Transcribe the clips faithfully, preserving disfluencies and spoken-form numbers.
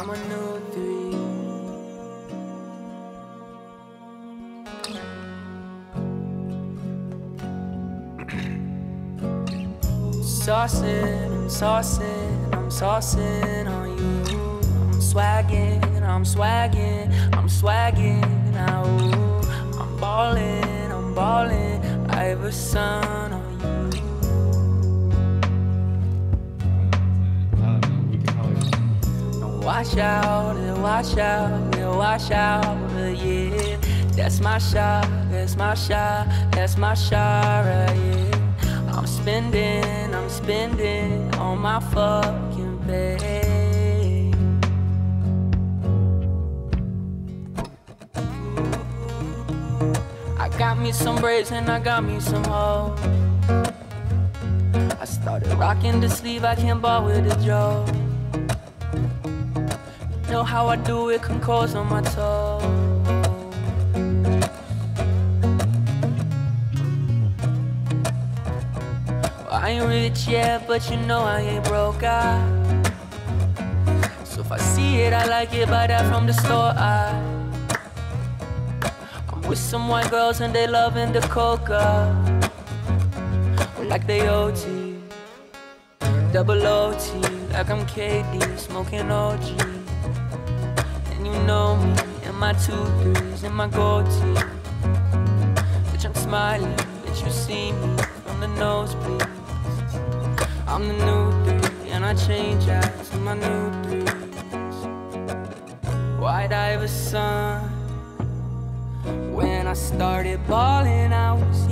I'm a new three. Saucing, I'm saucing, I'm saucing on you. I'm swagging, I'm swagging, I'm swagging now. I'm ballin', I'm ballin', Iverson on you. Watch out, watch out, watch out, yeah. That's my shot, that's my shot, that's my shot, right, yeah. I'm spending, I'm spending on my fucking pay. I got me some braids and I got me some hoes. I started rocking the sleeve, I can't ball with the jaw. Know how I do it, concourse on my toes. I ain't rich yet, but you know I ain't broke, I. So if I see it, I like it, buy that from the store, I. I'm with some white girls and they loving the coca, like they O T, double O T, like I'm K D, smoking O G. And you know me, in my two threes, in my gold tee. Bitch, I'm smiling, bitch, you see me from the nosebleed. I'm the new three, and I change out to my new threes. White Iverson. When I started ballin', I was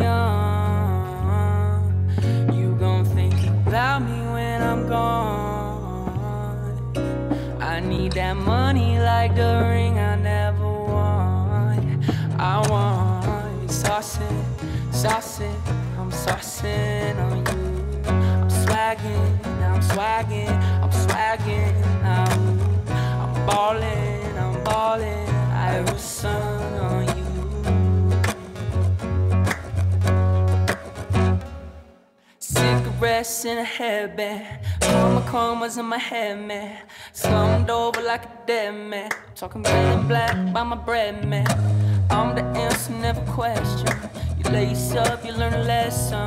young. You gon' think about me when I'm gone. I need that money like the ring I never won. I want saucin', saucin', I'm saucin' on you. I'm swaggin', I'm swaggin' now. I'm ballin', I'm ballin', Iverson on you. Cigarettes in a headband, karma comas in my head, man. Slumped over like a dead man. Talking red and black by my bread, man. I'm the answer, never question. You lace up, you learn a lesson.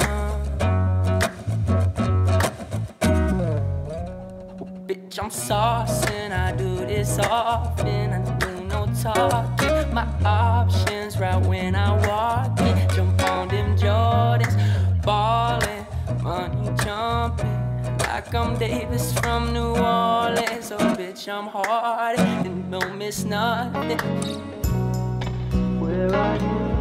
Bitch, I'm saucing, I do this often, I do no talking. My options right when I walk in. Jump on them Jordans, ballin', money jumping, like I'm Davis from New Orleans. Oh bitch, I'm hard and don't miss nothing. Where are you?